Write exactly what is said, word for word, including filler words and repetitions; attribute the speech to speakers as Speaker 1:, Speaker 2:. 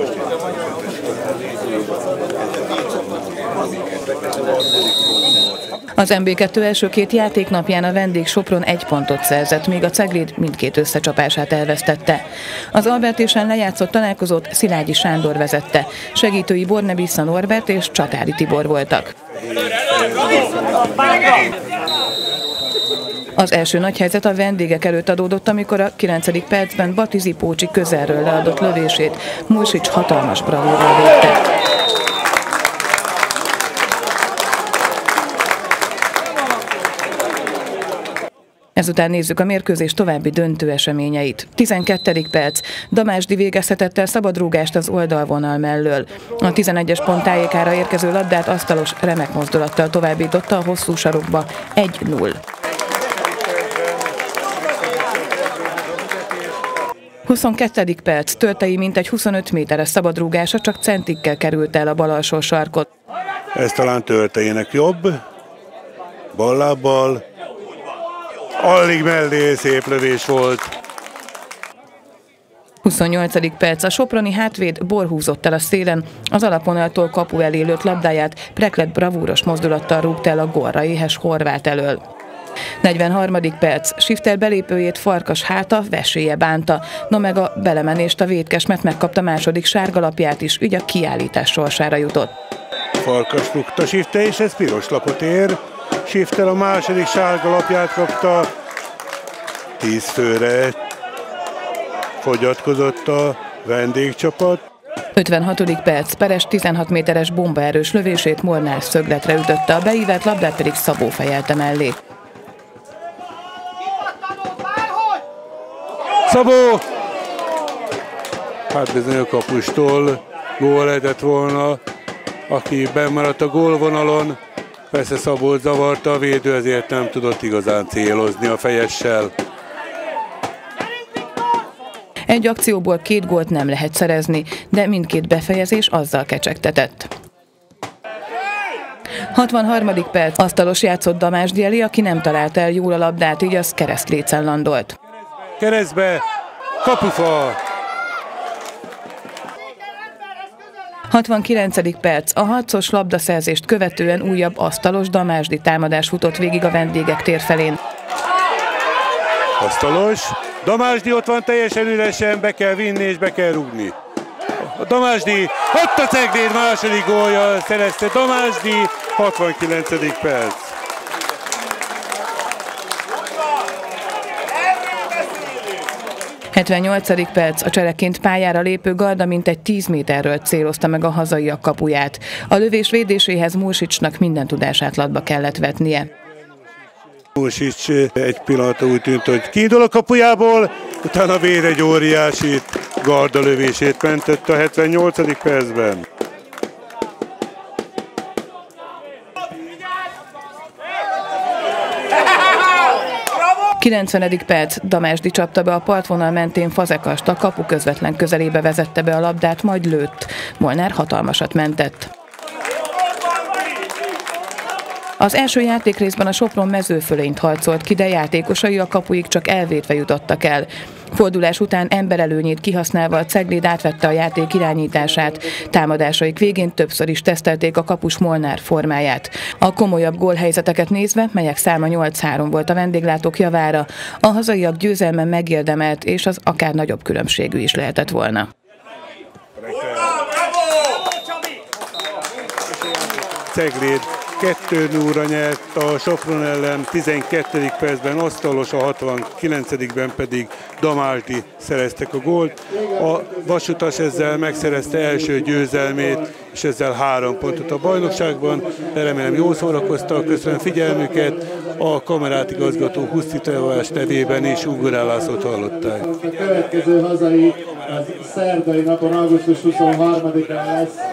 Speaker 1: Az em bé kettő első két játéknapján a vendég Sopron egy pontot szerzett, míg a Cegléd mindkét összecsapását elvesztette. Az Albertésen lejátszott találkozót Szilágyi Sándor vezette, segítői Borne-Bissza Norbert és Csatári Tibor voltak. Az első nagy helyzet a vendégek előtt adódott, amikor a kilencedik percben Batizi Pócsi közelről leadott lövését Mulsics hatalmas bravúrral védte. Ezután nézzük a mérkőzés további döntő eseményeit. tizenkettedik perc. Damásdi végezhetett el szabadrúgást az oldalvonal mellől. A tizenegyes pont tájékára érkező labdát asztalos remek mozdulattal továbbította a hosszú sarokba egy null. huszonkettedik perc. Töltei mintegy huszonöt méteres szabadrúgása csak centikkel került el a bal alsó sarkot.
Speaker 2: Ez talán Tölteinek jobb. Ballábbal. Alig mellé szép lövés volt.
Speaker 1: huszonnyolcadik perc. A soproni hátvéd borhúzott el a szélen, az alaponaltól kapu elé lőtt labdáját Preklet bravúros mozdulattal rúgta el a gólra éhes horvát elől. negyvenharmadik perc. Sifter belépőjét Farkas háta veséje bánta, no meg a belemenést a Vétkesmet megkapta második sárgalapját is, így a kiállítás sorsára jutott.
Speaker 2: Farkas rúgta Sifter, és ez piros lapot ér. Sifter a második sárgalapját kapta, tíz főre fogyatkozott a vendégcsapat.
Speaker 1: ötvenhatodik perc. Peres tizenhat méteres bombaerős lövését Molnár szögletre ütötte, a beívelt labdát pedig Szabó fejelte mellé.
Speaker 2: Szabó! Hát bizony a kapustól gól lehetett volna, aki bennmaradt a gólvonalon. Persze Szabót zavarta a védő, ezért nem tudott igazán célozni a fejessel.
Speaker 1: Egy akcióból két gólt nem lehet szerezni, de mindkét befejezés azzal kecsegtetett. hatvanharmadik perc. Asztalos játszott Damásdi Eli, aki nem talált el jól a labdát, így az keresztlécen landolt.
Speaker 2: Keresztbe, kapufa!
Speaker 1: hatvankilencedik perc. A harcos labdaszerzést követően újabb asztalos Damásdi támadás futott végig a vendégek térfelén.
Speaker 2: Asztalos. Damásdi ott van teljesen üresen, be kell vinni és be kell rúgni. A Damásdi, ott a Cegléd második gólja szerezte Damásdi, hatvankilencedik perc.
Speaker 1: hetvennyolcadik perc. A csereként pályára lépő Garda mintegy tíz méterről célozta meg a hazaiak kapuját. A lövés védéséhez Mulsicsnak minden tudását latba kellett vetnie.
Speaker 2: Mulsics egy pillanatra úgy tűnt, hogy kiindul a kapujából, utána vér egy óriásit, Garda lövését mentett a hetvennyolcadik percben.
Speaker 1: kilencvenedik perc. Damásdi csapta be a partvonal mentén Fazekast, a kapu közvetlen közelébe vezette be a labdát, majd lőtt. Molnár hatalmasat mentett. Az első játékrészben a Sopron mezőfölényt harcolt ki, de játékosai a kapuig csak elvétve jutottak el. Fordulás után emberelőnyét kihasználva a Cegléd átvette a játék irányítását. Támadásaik végén többször is tesztelték a kapus Molnár formáját. A komolyabb gólhelyzeteket nézve, melyek száma nyolc három volt a vendéglátók javára, a hazaiak győzelmen megérdemelt, és az akár nagyobb különbségű is lehetett volna.
Speaker 2: Cegléd kettő nullra nyert a Sopron ellen, tizenkettedik percben asztalos, a hatvankilencedikben pedig Damásdi szereztek a gólt. A Vasutas ezzel megszerezte első győzelmét, és ezzel három pontot a bajnokságban. Remélem jól szórakoztak, köszönöm figyelmüket. A kamerát igazgató Huszti Tevás nevében is Ugorál Lászlót hallották.
Speaker 3: A következő hazai az szerdai napon, augusztus huszonharmadikán lesz.